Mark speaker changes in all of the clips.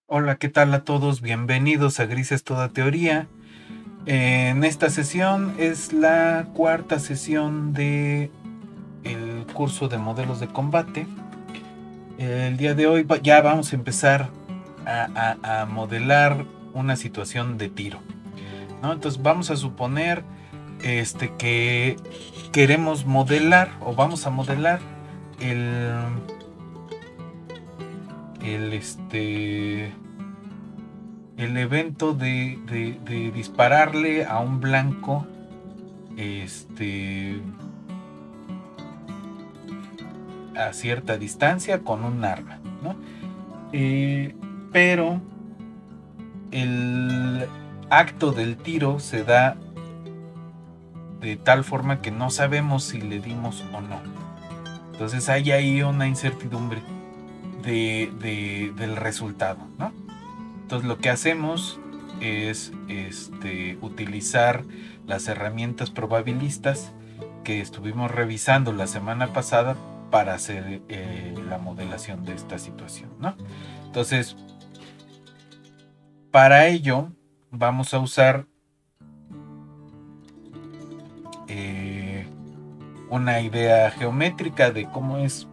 Speaker 1: Hola, ¿qué tal a todos? Bienvenidos a Grises Toda Teoría. En esta sesión es la cuarta sesión de el curso de modelos de combate. El día de hoy ya vamos a empezar a modelar una situación de tiro, ¿no? Entonces vamos a suponer que queremos modelar o vamos a modelar el, el el evento de dispararle a un blanco a cierta distancia con un arma, ¿no? Pero el acto del tiro se da de tal forma que no sabemos si le dimos o no. Entonces hay ahí una incertidumbre del resultado, ¿no? Entonces lo que hacemos es utilizar las herramientas probabilistas que estuvimos revisando la semana pasada para hacer la modelación de esta situación, ¿no? Entonces, para ello vamos a usar una idea geométrica de cómo es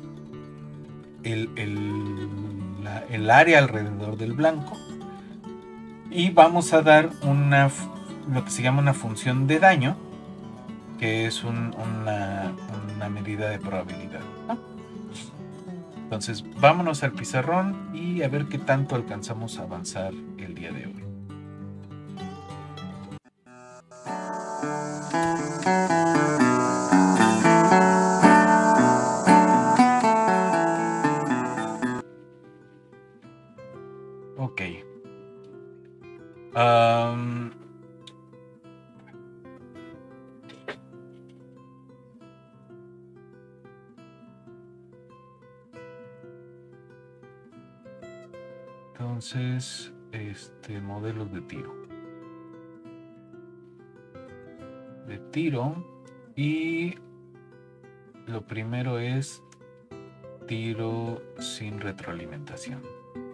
Speaker 1: el área alrededor del blanco, y vamos a dar lo que se llama una función de daño, que es una medida de probabilidad, ¿no? Entonces vámonos al pizarrón y a ver qué tanto alcanzamos a avanzar el día de hoy. Ok. Entonces, modelos de tiro. Y lo primero es tiro sin retroalimentación.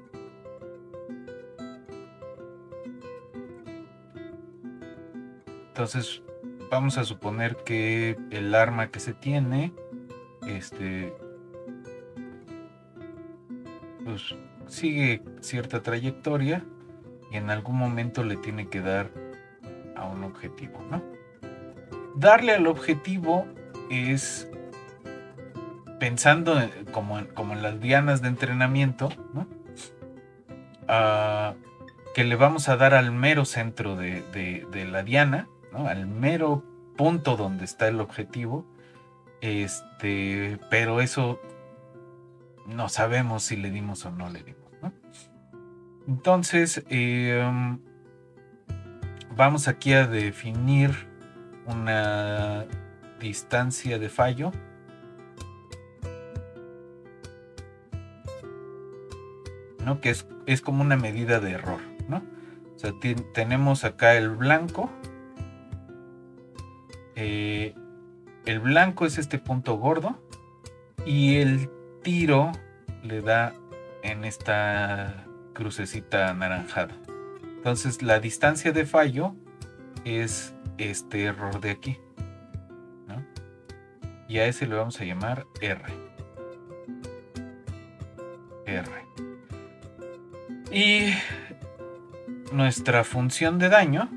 Speaker 1: Entonces vamos a suponer que el arma que se tiene pues sigue cierta trayectoria y en algún momento le tiene que dar a un objetivo, ¿no? Darle al objetivo es pensando como en las dianas de entrenamiento, ¿no? Que le vamos a dar al mero centro de la diana, ¿no? Al mero punto donde está el objetivo, pero eso no sabemos si le dimos o no le dimos, ¿no? Entonces vamos aquí a definir una distancia de fallo, ¿no? Que es como una medida de error, ¿no? O sea, tenemos acá el blanco. El blanco es este punto gordo y el tiro le da en esta crucecita anaranjada. Entonces la distancia de fallo es este error de aquí, ¿no? Y a ese le vamos a llamar R. Y nuestra función de daño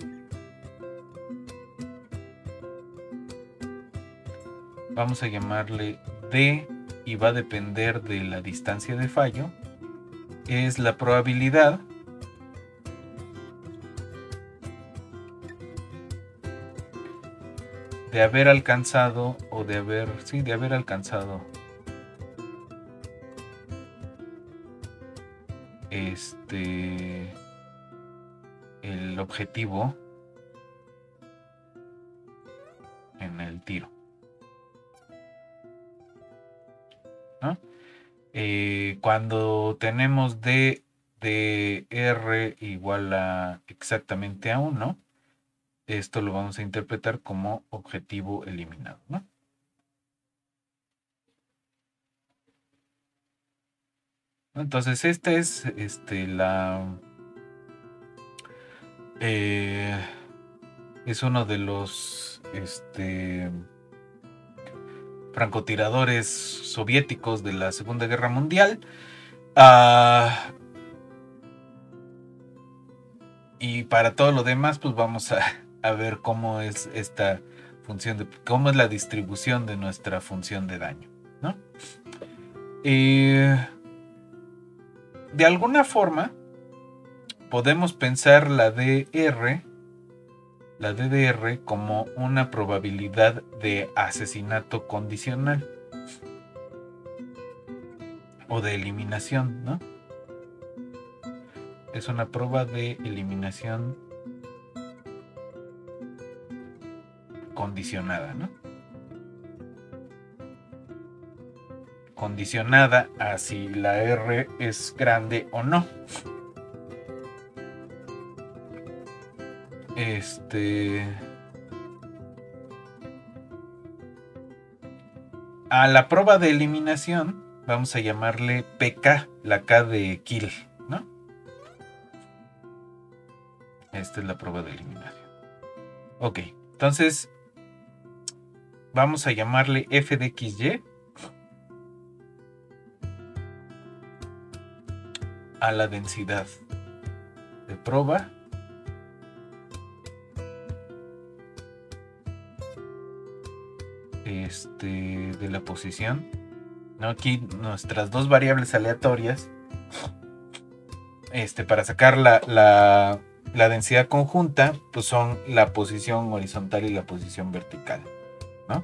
Speaker 1: vamos a llamarle D, y va a depender de la distancia de fallo. Es la probabilidad de haber alcanzado o de haber alcanzado el objetivo en el tiro, ¿no? Cuando tenemos D de R igual a exactamente a 1, esto lo vamos a interpretar como objetivo eliminado, ¿no? Entonces esta es es uno de los francotiradores soviéticos de la Segunda Guerra Mundial. Y para todo lo demás, pues vamos a ver cómo es esta función, cómo es la distribución de nuestra función de daño, ¿no? De alguna forma, podemos pensar la DDR como una probabilidad de asesinato condicional o de eliminación, ¿no? Es una prueba de eliminación condicionada, ¿no? Condicionada a si la R es grande o no. A la prueba de eliminación vamos a llamarle PK, la K de kill, ¿no? Esta es la prueba de eliminación. Ok, entonces vamos a llamarle F de XY a la densidad de prueba de la posición, ¿no? Aquí nuestras dos variables aleatorias para sacar la densidad conjunta, pues son la posición horizontal y la posición vertical, ¿no?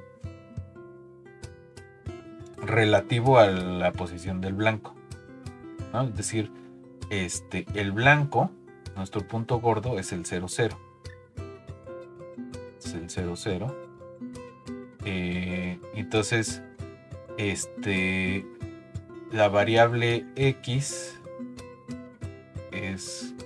Speaker 1: Relativo a la posición del blanco, ¿no? Es decir, el blanco, nuestro punto gordo es el 0, 0. Es el 0, 0. Entonces, la variable X es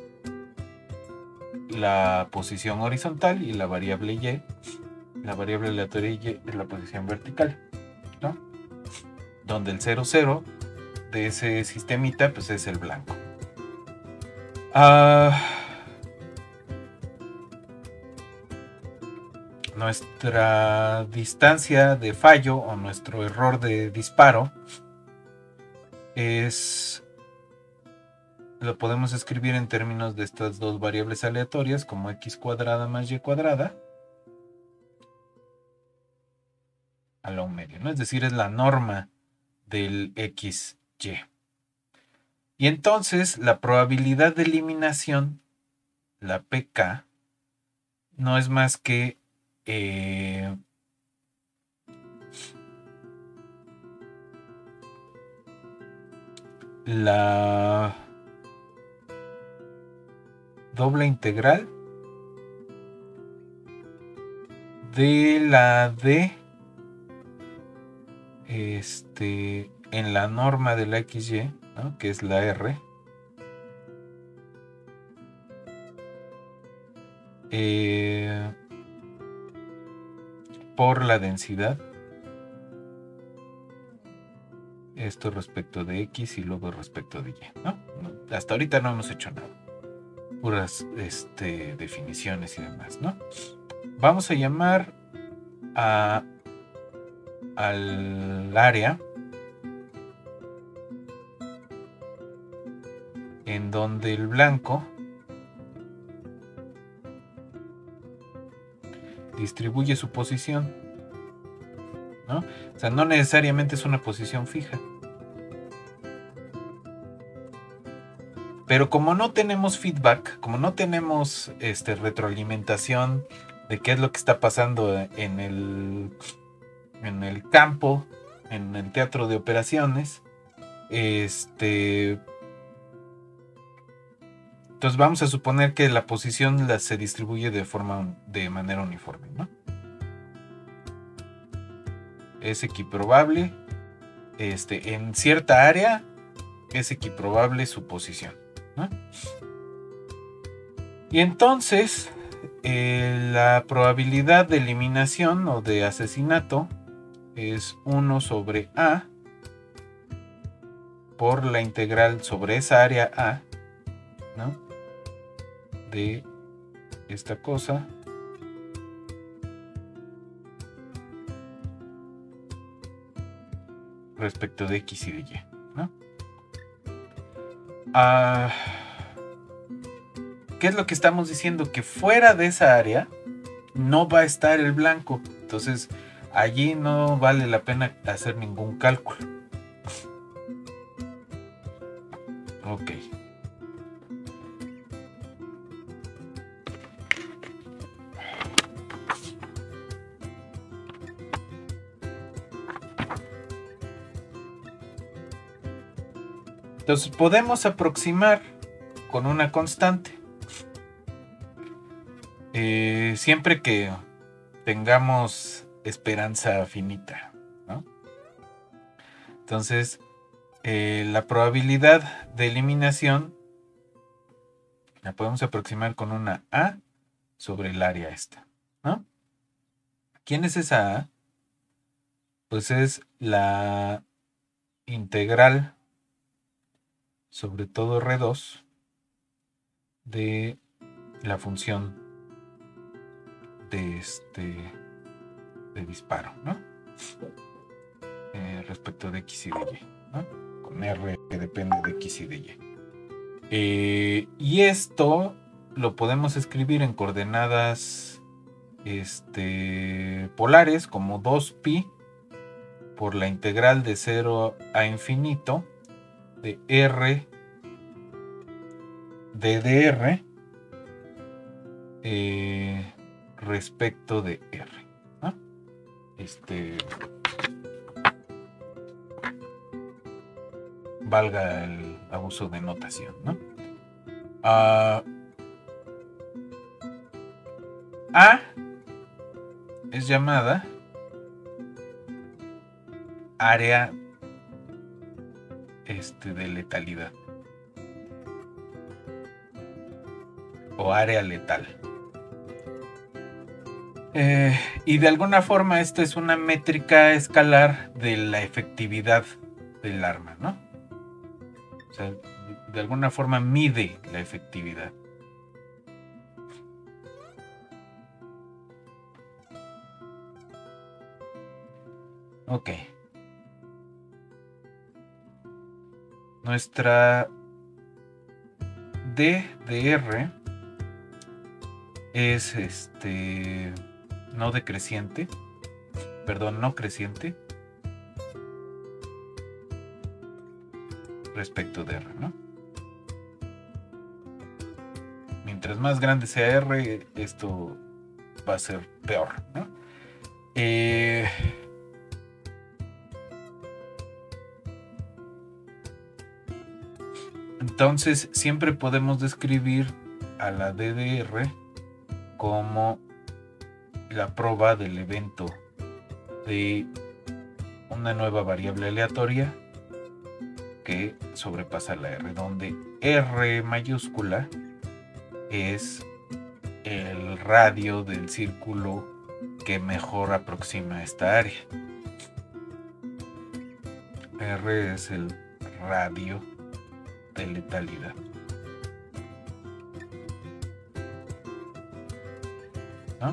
Speaker 1: la posición horizontal y la variable Y, la variable aleatoria Y es la posición vertical, ¿no? Donde el 0, 0 de ese sistemita pues es el blanco. Nuestra distancia de fallo o nuestro error de disparo lo podemos escribir en términos de estas dos variables aleatorias como x cuadrada más y cuadrada a la 1 media, ¿no? Es decir, es la norma del xy. Y entonces la probabilidad de eliminación, la PK, no es más que la doble integral de la D en la norma de la XY, ¿no? Que es la R, por la densidad, esto respecto de X y luego respecto de Y, ¿no? Hasta ahorita no hemos hecho nada, puras definiciones y demás, ¿no? Vamos a llamar al área en donde el blanco distribuye su posición, ¿no? O sea, no necesariamente es una posición fija. Pero como no tenemos feedback, como no tenemos retroalimentación de qué es lo que está pasando en el campo, en el teatro de operaciones, entonces vamos a suponer que la posición se distribuye de manera uniforme, ¿no? Es equiprobable, en cierta área es equiprobable su posición, ¿no? Y entonces la probabilidad de eliminación o de asesinato es 1 sobre A por la integral sobre esa área A, ¿no? De esta cosa respecto de X y de Y, ¿no? ¿Qué es lo que estamos diciendo? Que fuera de esa área no va a estar el blanco. Entonces, allí no vale la pena hacer ningún cálculo. Ok. Entonces, podemos aproximar con una constante. Siempre que tengamos esperanza finita, ¿no? Entonces, la probabilidad de eliminación la podemos aproximar con una A sobre el área esta, ¿no? ¿Quién es esa A? Pues es la integral sobre todo R2 de la función de disparo, ¿no? Respecto de X y de Y, ¿no? Con R que depende de X y de Y. Y esto lo podemos escribir en coordenadas polares como 2pi por la integral de 0 a infinito de R de dr respecto de R, ¿no? Valga el abuso de notación, ¿no? A es llamada área de letalidad o área letal. Y de alguna forma esta es una métrica escalar de la efectividad del arma, ¿no? O sea, de alguna forma mide la efectividad. Ok. Nuestra D de R es no decreciente, perdón, no creciente respecto de R, ¿no? Mientras más grande sea R, esto va a ser peor, ¿no? Entonces siempre podemos describir a la DDR como la proba del evento de una nueva variable aleatoria que sobrepasa la R, donde R mayúscula es el radio del círculo que mejor aproxima esta área. R es el radio de letalidad. ¿No?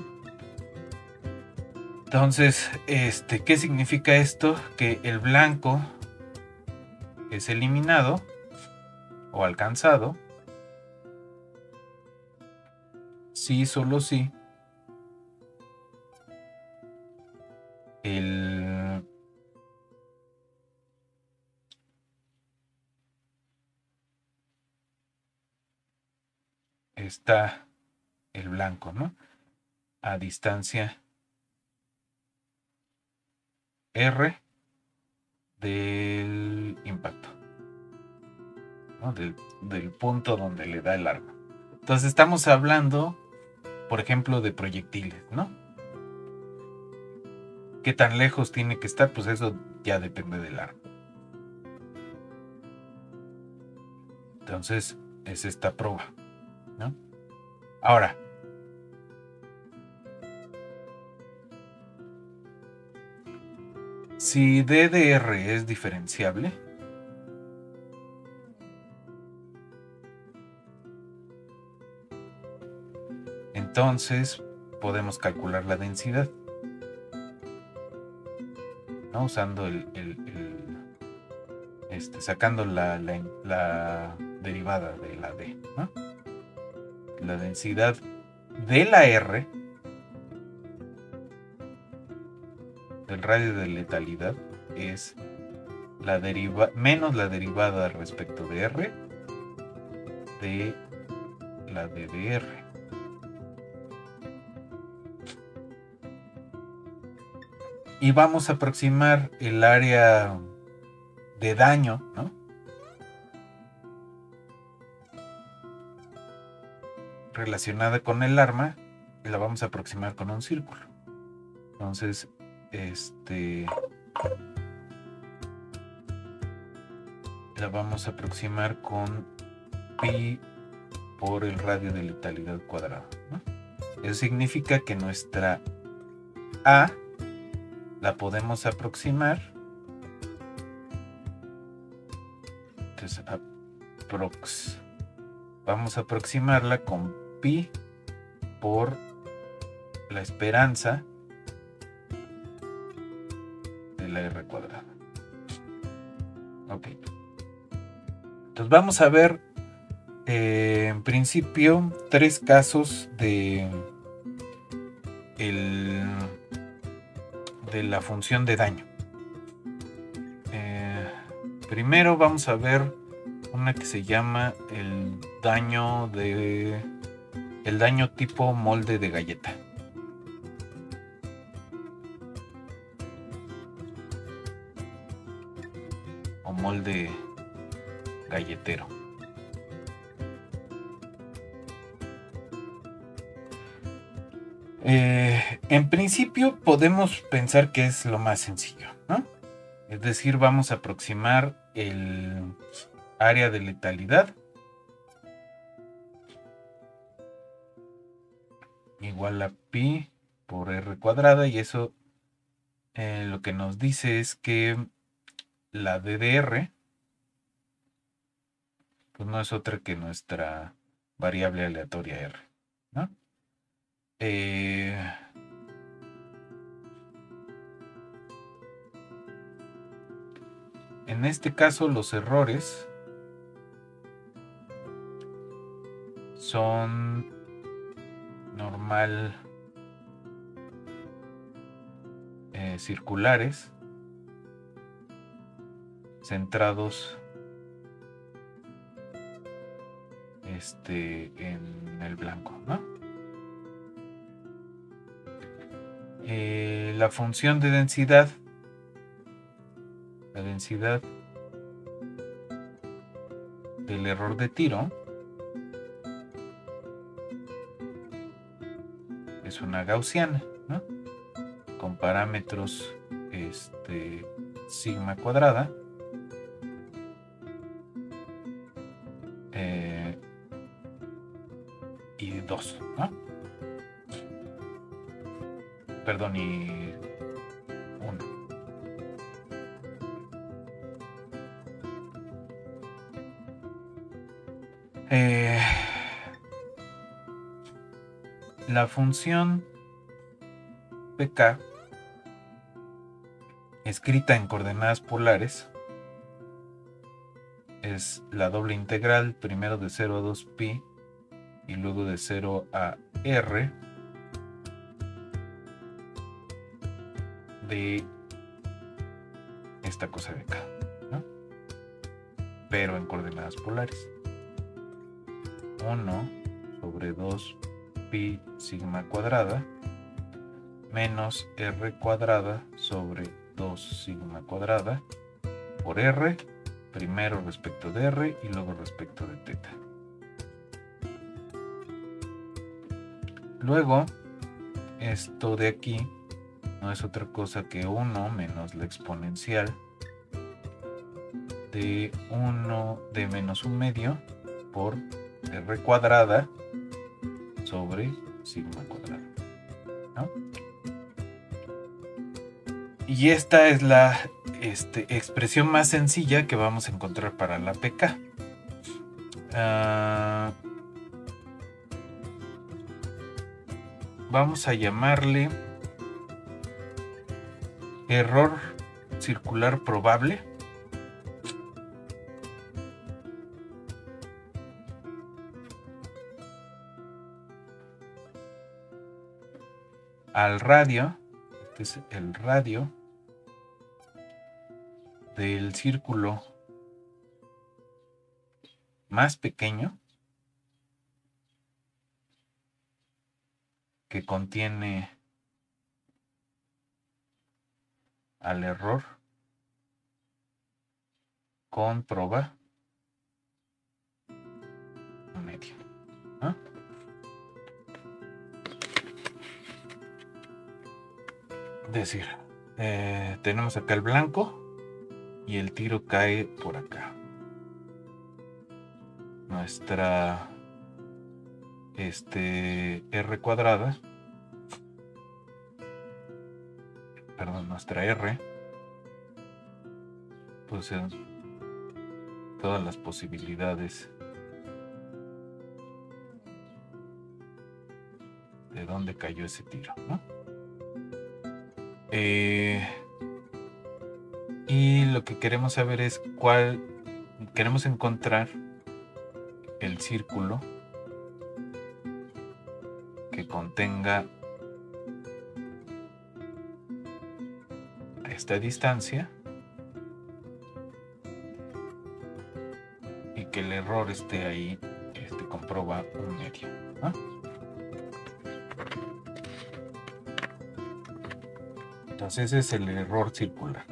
Speaker 1: Entonces, ¿qué significa esto? Que el blanco es eliminado o alcanzado si, solo si está el blanco, ¿no? A distancia R del impacto, ¿no? Del punto donde le da el arma. Entonces estamos hablando, por ejemplo, de proyectiles, ¿no? ¿Qué tan lejos tiene que estar? Pues eso ya depende del arma. Entonces es esta prueba, ¿no? Ahora, si DDR es diferenciable, entonces podemos calcular la densidad, ¿no? Usando sacando la derivada de la D, ¿no? La densidad de la R del radio de letalidad es menos la derivada respecto de R de la D de R. Y vamos a aproximar el área de daño, ¿no? Relacionada con el arma, y la vamos a aproximar con un círculo. Entonces, la vamos a aproximar con pi por el radio de letalidad cuadrado, ¿no? Eso significa que nuestra A la podemos aproximar. Entonces, vamos a aproximarla con pi por la esperanza de la R cuadrada. Ok. Entonces vamos a ver en principio 3 casos de la función de daño. Primero vamos a ver una que se llama el daño tipo molde de galleta. O molde galletero. En principio podemos pensar que es lo más sencillo, ¿no? Es decir, vamos a aproximar el área de letalidad igual a pi por R cuadrada, y eso lo que nos dice es que la D de R pues no es otra que nuestra variable aleatoria R, ¿no? En este caso los errores son normal circulares centrados en el blanco, ¿no? La función de densidad, la densidad del error de tiro es una gaussiana, ¿no? Con parámetros sigma cuadrada y 2, ¿no? Perdón, y 1. La función pk escrita en coordenadas polares es la doble integral, primero de 0 a 2pi y luego de 0 a r de esta cosa de acá, ¿no? Pero en coordenadas polares. 1 sobre 2 pi sigma cuadrada menos r cuadrada sobre 2 sigma cuadrada por r, primero respecto de r y luego respecto de teta. Luego, esto de aquí no es otra cosa que 1 menos la exponencial de 1 de menos 1 medio por r cuadrada sobre sigma cuadrada, ¿no? Y esta es la expresión más sencilla que vamos a encontrar para la pk. vamos a llamarle error circular probable. Al radio, este es el radio del círculo más pequeño que contiene al error con proba medio, ¿no? Es decir, tenemos acá el blanco y el tiro cae por acá. Nuestra R cuadrada, perdón, nuestra R, pues todas las posibilidades de dónde cayó ese tiro, ¿no? Y lo que queremos saber es queremos encontrar el círculo que contenga a esta distancia y que el error esté ahí, comproba un medio, ¿no? Entonces ese es el error circular.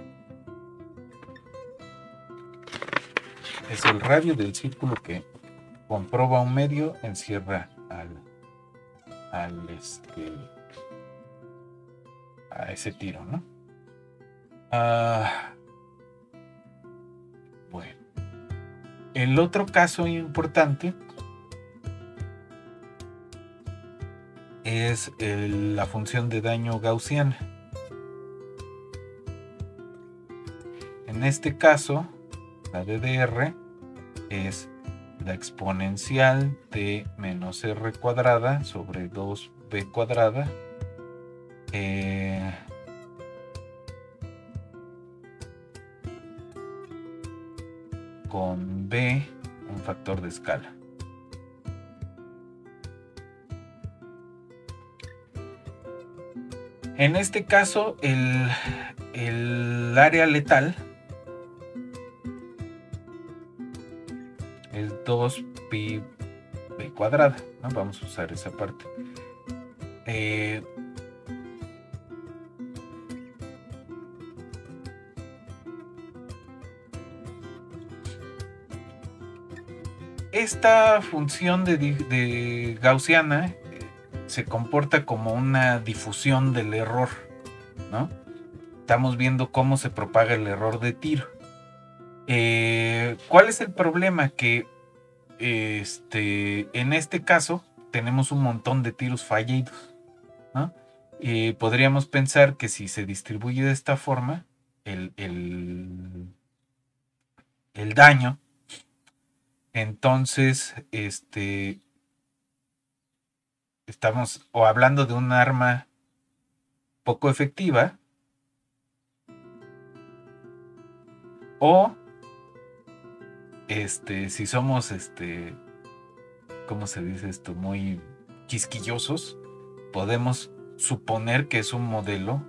Speaker 1: Es el radio del círculo que comproba un medio, encierra a ese tiro, ¿no? Bueno, el otro caso importante es la función de daño gaussiana. En este caso, la DDR es la exponencial de menos R cuadrada sobre 2B cuadrada con B, un factor de escala. En este caso, el área letal es 2pi b cuadrada, ¿no? Vamos a usar esa parte. Esta función de gaussiana se comporta como una difusión del error, ¿no? Estamos viendo cómo se propaga el error de tiro. ¿Cuál es el problema? Que en este caso tenemos un montón de tiros fallidos, ¿no? Podríamos pensar que si se distribuye de esta forma el daño, entonces estamos o hablando de un arma poco efectiva, o si somos ¿cómo se dice esto? Muy quisquillosos, podemos suponer que es un modelo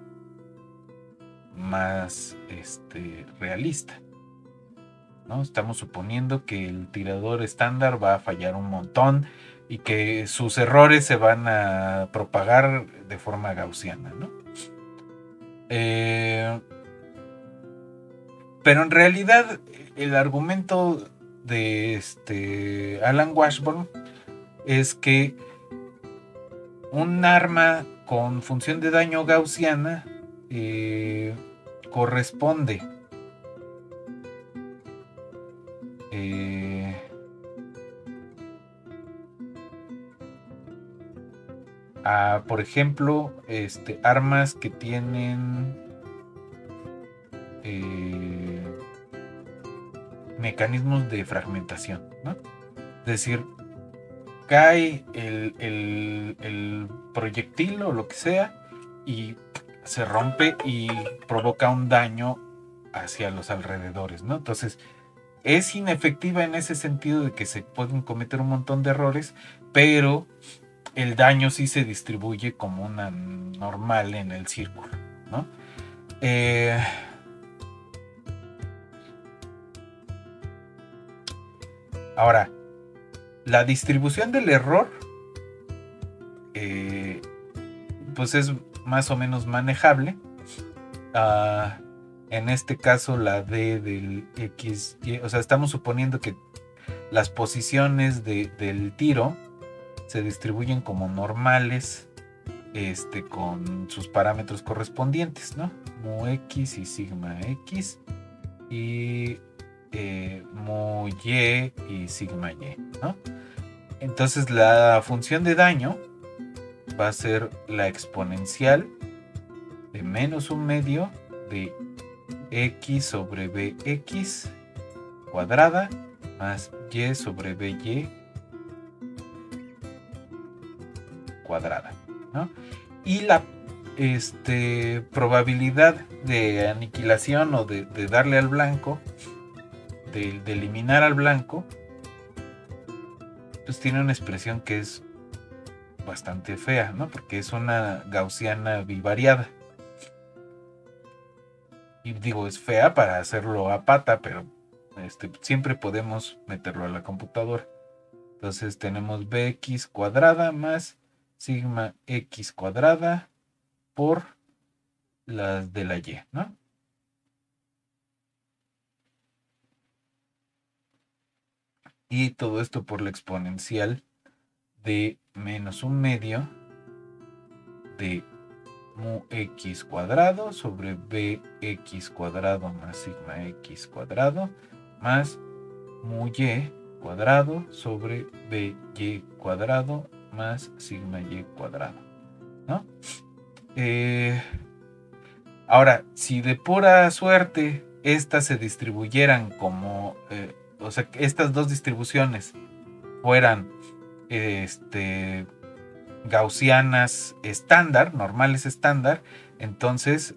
Speaker 1: más realista, ¿no? Estamos suponiendo que el tirador estándar va a fallar un montón y que sus errores se van a propagar de forma gaussiana, ¿no? Pero en realidad el argumento de Alan Washburn es que un arma con función de daño gaussiana corresponde a, por ejemplo, armas que tienen mecanismos de fragmentación, ¿no? Es decir, cae el proyectil o lo que sea y se rompe y provoca un daño hacia los alrededores, ¿no? Entonces, es inefectiva en ese sentido de que se pueden cometer un montón de errores, pero el daño sí se distribuye como una normal en el círculo, ¿no? Ahora, la distribución del error pues es más o menos manejable. En este caso la D del XY, o sea, estamos suponiendo que las posiciones del tiro se distribuyen como normales, con sus parámetros correspondientes, ¿no? Mu X y sigma X y mu Y y sigma Y, ¿no? Entonces la función de daño va a ser la exponencial de menos un medio de X sobre BX cuadrada más Y sobre BY cuadrada, ¿no? Y la probabilidad de aniquilación o de darle al blanco, de eliminar al blanco, pues tiene una expresión que es bastante fea, ¿no? Porque es una gaussiana bivariada. Y digo, es fea para hacerlo a pata, pero siempre podemos meterlo a la computadora. Entonces tenemos bx cuadrada más sigma x cuadrada por las de la y, ¿no? Y todo esto por la exponencial de menos un medio de mu x cuadrado sobre bx cuadrado más sigma x cuadrado más mu y cuadrado sobre by cuadrado más sigma y cuadrado, ¿no? Ahora, si de pura suerte estas se distribuyeran como, o sea, que estas dos distribuciones fueran gaussianas estándar, normales estándar, entonces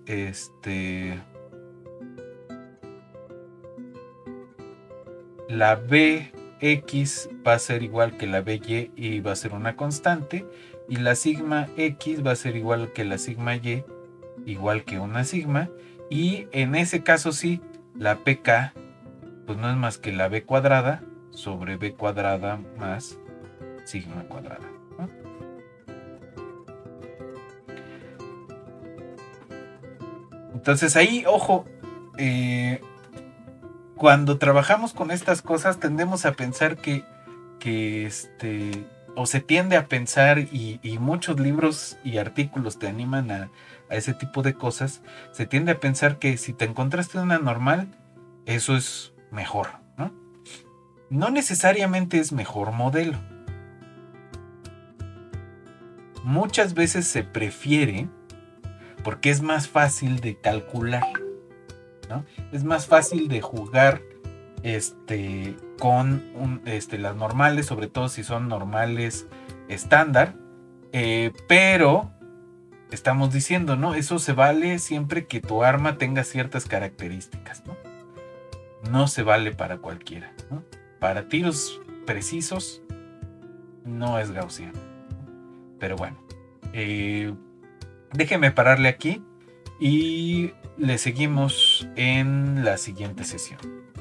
Speaker 1: la Bx va a ser igual que la By y va a ser una constante, y la sigma x va a ser igual que la sigma y, igual que una sigma, y en ese caso sí, la pk pues no es más que la b cuadrada sobre b cuadrada más sigma cuadrada, ¿no? Entonces ahí, ojo, cuando trabajamos con estas cosas tendemos a pensar que o se tiende a pensar, y muchos libros y artículos te animan a ese tipo de cosas, se tiende a pensar que si te encontraste una normal, eso es mejor, ¿no? No necesariamente es mejor modelo. Muchas veces se prefiere porque es más fácil de calcular, ¿no? Es más fácil de jugar con las normales, sobre todo si son normales estándar, pero estamos diciendo, ¿no? Eso se vale siempre que tu arma tenga ciertas características, ¿no? No se vale para cualquiera, ¿no? Para tiros precisos no es gaussiano. Pero bueno, déjeme pararle aquí y le seguimos en la siguiente sesión.